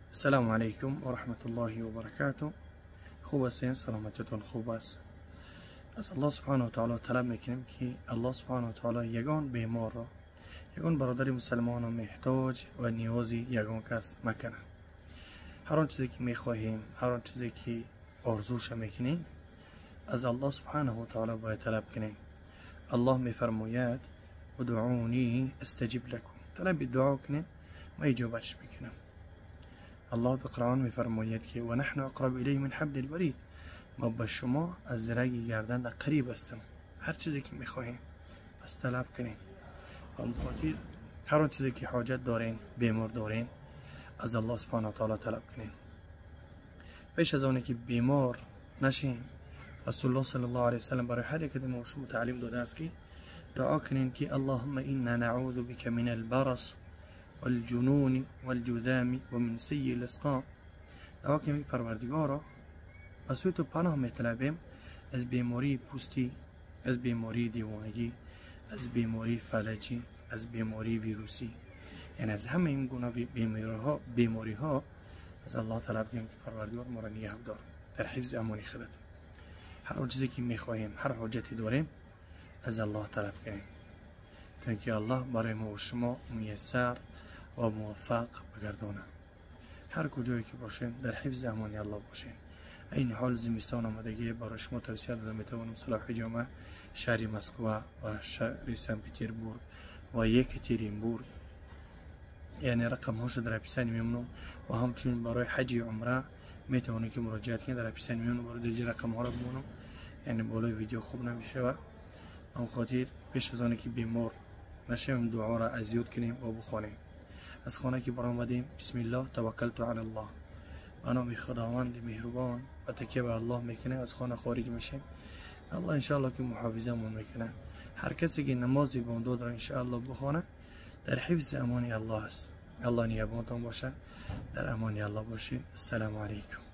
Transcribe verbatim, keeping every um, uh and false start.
السلام عليكم ورحمة الله وبركاته. خوب هستین؟ سلامتتون خوب است؟ از الله سبحانه و تعالی طلب میکنیم که الله سبحانه و تعالی یگان بیمار را، یگان برادر مسلمان را محتاج و نیازی یگان کس مکنه. هر آن چیزی که میخواهیم، هر آن چیزی که آرزوش میکنیم، از الله سبحانه و تعالی باید طلب کنیم. الله میفرماید ادعونی استجب لکم، طلب دعا کنیم ما اجابتش میکنم. الله در قرآن میفرماید که و نحن اقرب الیه من حبل الورید، ما به شما از رگ گردن در قریب هستم. هر چیزی که میخواهیم پس طلب کنین. و بخاطر هر چیزی که حاجت دارین، بیمار دارین، از الله سبحانه و تعالی طلب کنین. پیش از آنی که بیمار نشین، رسول الله صلی الله علیه و سلم برای هر یک ما شما تعلیم داده است که دعا کنین که اللهم انا نعوذ بك من البرص والجنون والجذام ومن سیء الاسقام. دعا کنیم پروردگارا از سوی تو پناه میطلبیم از بیماری پوستی، از بیماری دیوانگی، از بیماری فلجی، از بیماری ویروسی، یعنی از همه این گونه بیماری ها بیماری ها از الله طلب کنیم که پروردگار ما را نگه دار در حفظ امانی خودت. هر چیزی که میخواهیم، هر حاجتی داریم، از الله طلب کنیم تا اینکه الله برای ما و شما میسر و موفق بگردانه. هر کجایی که باشین در حفظ امانی الله باشین. این حال زمستان آمدگی برای شما توصیه داده میتوانم صلاح جامعه شهر مسکو و شهر سن پترزبورگ و یکاترینبورگ، یعنی رقم هاش در اپیسانی میمونم و همچنین برای حج عمره میتوانید که مراجعت کنید. در اپیسانی میمونم برای دیجی رقم ها را بمونم، یعنی بالای ویدیو خوب نمیشه. و اون خاطر پیش از آنی که بیمار نشیم دعا را ازیاد کنیم و بخوانیم. از خانه که برآمدیم بسم الله توکلت علی الله، به نام خداوند مهربان و تکیه به الله میکنه از خانه خارج میشیم. الله انشاءالله که محافظمون میکنه. هر کسی که نمازی بامداد را انشاءالله بخونه در حفظ امانی الله است. الله نگهبانتان باشه، در امانی الله باشین. السلام علیکم.